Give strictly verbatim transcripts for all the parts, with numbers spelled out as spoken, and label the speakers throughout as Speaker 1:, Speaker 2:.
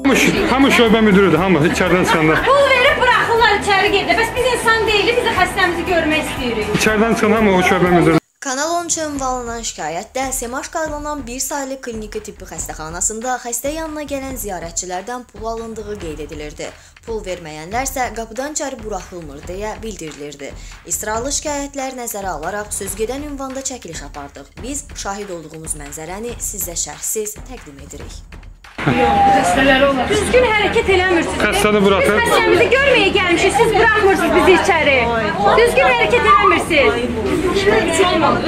Speaker 1: Hamı şöbə müdürüdür, hamı içərdən çıxanda.
Speaker 2: Pul verib bıraxırlar içəri gedir. Bəs biz insan deyilik, biz də xəstəmizi görmək istəyirik.
Speaker 1: İçərdən çıxan hamı o şöbə müdürüdür.
Speaker 3: Kanal on üçün ünvanlanan şikayətdə Semaşka adlanan bir saylı kliniki tibbi xəstəxanasında xəstə yanına gələn ziyarətçilərdən pul alındığı qeyd edilirdi. Pul verməyənlərsə qapıdan içəri buraxılmır deyə bildirilirdi. İsrarlı şikayətlər nəzərə alaraq sözgedən ünvanda çəkiliş apardıq. Biz şahid olduğumuz mənzərəni sizə şərhsiz təqdim edirik.
Speaker 2: Xəstələri olar. Düzgün hərəkət eləmirsiniz.
Speaker 1: Xəstəni buraxır.
Speaker 2: Biz xəstəmizi görməyə gəlmişik, siz buraxmırsınız bizi içəri. Düzgün hərəkət eləmirsiniz.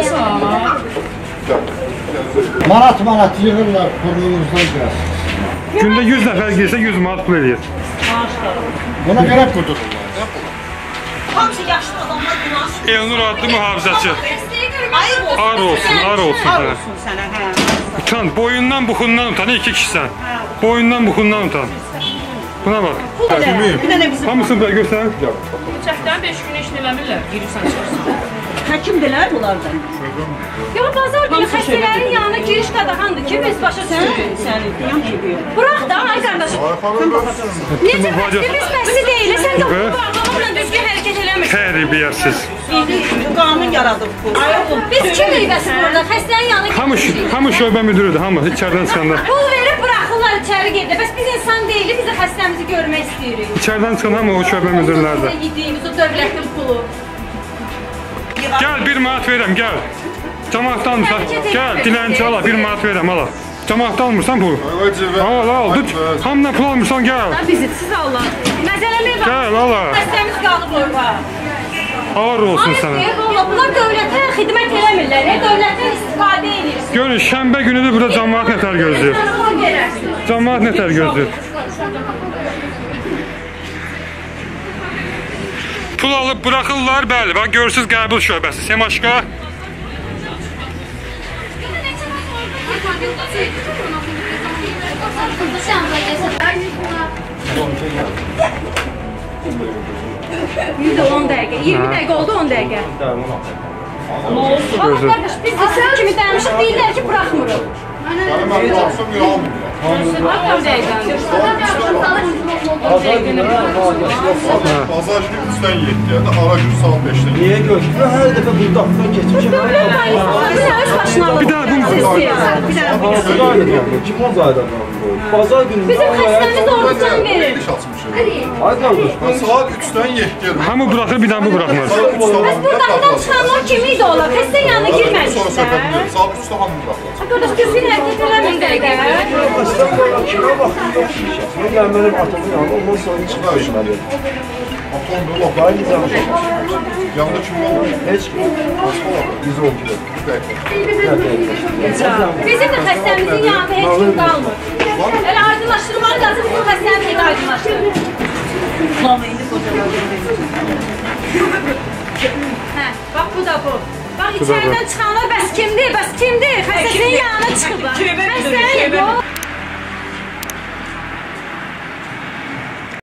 Speaker 4: Manat manat yığırlar burnunuzdan biraz.
Speaker 1: Gündə yüz nəfər girsə yüz manat pul eləyir.
Speaker 4: Buna görə qurdururlar.
Speaker 5: Hamısı yaşlı adamlar günah.
Speaker 1: Elnur adlı mühafizəçi. Ar olsun, ar olsun
Speaker 5: Ar
Speaker 1: sənə.
Speaker 5: olsun sənə, hə.
Speaker 1: Utan, boyundan buxundan utan, iki kişisən. Boyundan buxundan utan. Buna bax.
Speaker 5: Bir dənə bizim
Speaker 1: Hamısını da göstər.
Speaker 6: Çəkdən beş gün işləmirlər, girirsən çıxırsan.
Speaker 5: həkimdilər bunlardan.
Speaker 2: Yox, bazar günü xəstələrin yanına giriş qadağandır ki, biz başa düşürük.
Speaker 5: Səni deyəm ki,
Speaker 2: Bırax da, ay qardaşım. Necə bəsli, biz bəsli deyilik, sən də bu bağlamaqla düzgün hərəkət eləmirsən.
Speaker 1: Tərbiyəsiz.
Speaker 5: qanun yaradıb bu.
Speaker 2: Biz kimirik bəs burada, xəstələrin yanına
Speaker 1: Hamı, hamı şöbə müdürüdür, hamı içərdən çıxanda.
Speaker 2: pul verib bıraxırlar içəri gedir. Bəs biz insan deyilik, biz də xəstəmizi görmək istəyirik.
Speaker 1: İçərdən çıxan hamı o şöbə müdürlərdir.
Speaker 2: Biz də yediyimiz o dövlətin pulu.
Speaker 1: Gəl bir manat verəm, gəl. Cəmaatdan almırsan, gəl, dilənçi ala, bir manat verəm, ala. Cəmaatdan almırsan pul. Al, al, tut. Hamdan pul almırsan, gəl.
Speaker 2: Bizi siz Allah. Məzələmək var.
Speaker 1: Gəl, ala.
Speaker 2: Xəstəmiz qalıb orada.
Speaker 1: Ağır olsun sənə.
Speaker 2: Bunlar dövlətə xidmət eləmirlər, dövlətdən istifadə edir.
Speaker 1: Görün, şənbə günüdür burada cəmaat nətər gözləyir. Cəmaat nətər gözləyir. Pul alıb bıraxırlar, bəli, bax görürsünüz qəbul şöbəsi, Semaşka.
Speaker 2: yüz on dəqiqə, iyirmi dəqiqə oldu, on dəqiqə. Valla qardaş, biz də sizin kimi dəymişik, deyirlər ki, bıraxmırıq.
Speaker 4: Mən bıraxsam yoxdur. Bazar günü üçdən yeddiyə də, ara gün saat beşdən.
Speaker 7: Niyə gördün? Hər dəfə burada axıdan keçmişəm.
Speaker 1: Bir daha bu
Speaker 7: Kim o zaydan Bazar günü.
Speaker 2: Bizim xəstəmiz orada can verir.
Speaker 7: Ay qardaş,
Speaker 4: Mən saat üçdən yeddiyə.
Speaker 1: hamı bıraxır, bir daha bu bıraxmaz.
Speaker 2: Bəs buradan çıxanlar kimi idi olar? Xəstə yanına girməmişsə.
Speaker 4: Saat üçdə hamı bıraxılır.
Speaker 2: Qardaş, düzgün hərəkət eləmin dəqiqə.
Speaker 7: Xəstəm qoyan kimə baxın, yox işə. Mən gəl mənim atamın yanına, ondan sonra çıxma işməli.
Speaker 4: Atom da laf.
Speaker 7: Bayı nizam
Speaker 4: Yanında kim var?
Speaker 7: Heç kim. Biz oldu.
Speaker 2: Bizim də xəstəmizin yanında heç kim qalmır. Elə aydınlaşdırmalı lazım, bizim xəstəmiz də aydınlaşdırır.
Speaker 5: Lama indi qocalar.
Speaker 2: Hə, bax bu da bu. Bax içəridən çıxanlar bəs kimdir, bəs kimdir? Xəstəsinin yanına çıxıblar. Xəstənin yox.